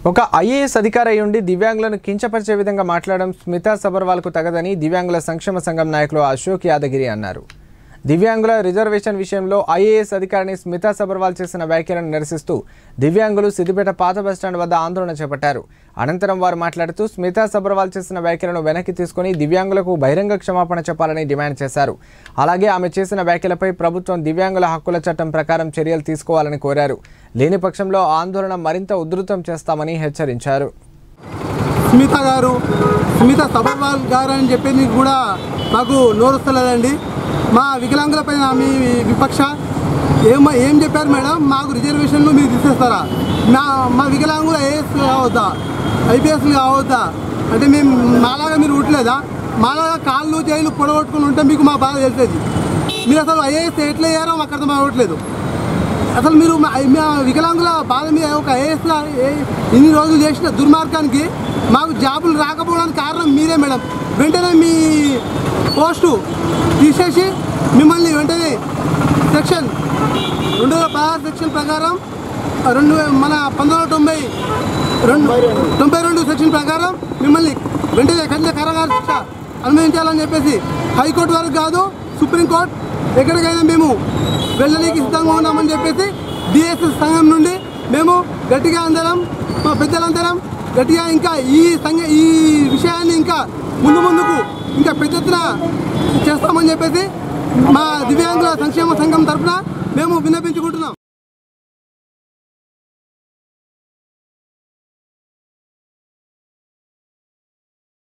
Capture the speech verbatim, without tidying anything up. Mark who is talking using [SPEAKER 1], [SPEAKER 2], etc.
[SPEAKER 1] ఒక ఐఏఎస్ అధికారి అయి ఉండి దివ్యాంగులను కించపరిచే విధంగా మాట్లాడడం స్మితా సబర్వాల్కు తగదని దివ్యాంగుల సంక్షేమ సంఘం నాయకులు అశోక్ యాదగిరి అన్నారు. దివ్యాంగుల రిజర్వేషన్ విషయంలో ఐఏఎస్ అధికారిని స్మితా సబర్వాల్ చేసిన వ్యాఖ్యలను నిరసిస్తూ దివ్యాంగులు సిద్దిపేట పాత బస్టాండ్ వద్ద ఆందోళన చేపట్టారు. అనంతరం వారు మాట్లాడుతూ స్మితా సబర్వాల్ చేసిన వ్యాఖ్యలను వెనక్కి తీసుకుని దివ్యాంగులకు బహిరంగ క్షమాపణ చెప్పాలని డిమాండ్ చేశారు. అలాగే ఆమె చేసిన వ్యాఖ్యలపై ప్రభుత్వం దివ్యాంగుల హక్కుల చట్టం ప్రకారం చర్యలు తీసుకోవాలని కోరారు. లేని పక్షంలో ఆందోళన మరింత ఉధృతం చేస్తామని హెచ్చరించారు.
[SPEAKER 2] స్మితా గారు స్మితా సబర్వాల్ గారు అని చెప్పేది కూడా మాకు నోరుస్తలేదండి. మా వికలాంగులపై మీ విపక్ష ఏం ఏం చెప్పారు మేడం, మాకు రిజర్వేషన్లు మీరు తీసేస్తారా, మా మా వికలాంగులు ఐఏఎస్ కావద్దా, ఐపీఎస్లు కావద్దా అంటే మేము మాలాగా మీరు ఉట్టలేదా, మాలాగా కాళ్ళు జైలు పొడగొట్టుకుని ఉంటే మీకు మా బాధ తెలిసేది. మీరు అసలు ఐఏఎస్ ఎట్లా అయ్యారో మాకు అర్థం అవ్వట్లేదు. అసలు మీరు మా వికలాంగుల బాధ మీద ఒక ఐఏఎస్గా ఇన్ని రోజులు చేసిన దుర్మార్గానికి మాకు జాబులు రాకపోవడానికి కారణం మీరే మేడం. వెంటనే మీ పోస్టు తీసేసి మిమ్మల్ని వెంటనే సెక్షన్ రెండు వేల పదహారు సెక్షన్ ప్రకారం రెండు మన పంతొమ్మిది వందల తొంభై రెండు తొంభై రెండు సెక్షన్ ప్రకారం మిమ్మల్ని వెంటనే కఠిన కారాగార శిక్ష అనుమతించాలని చెప్పేసి హైకోర్టు వరకు కాదు సుప్రీంకోర్టు ఎక్కడికైనా మేము వెళ్ళడానికి సిద్ధంగా ఉన్నామని చెప్పేసి డిఎస్ఎస్ సంఘం నుండి మేము గట్టిగా అందరం మా పెద్దలందరం గట్టిగా ఇంకా ఈ సంఘ ఈ విషయాన్ని ఇంకా ముందు ముందుకు ఇంకా పెద్ద ఎత్తున చేస్తామని చెప్పేసి మా దివ్యాంగుల సంక్షేమ సంఘం తరఫున మేము విన్నపించుకుంటున్నాం.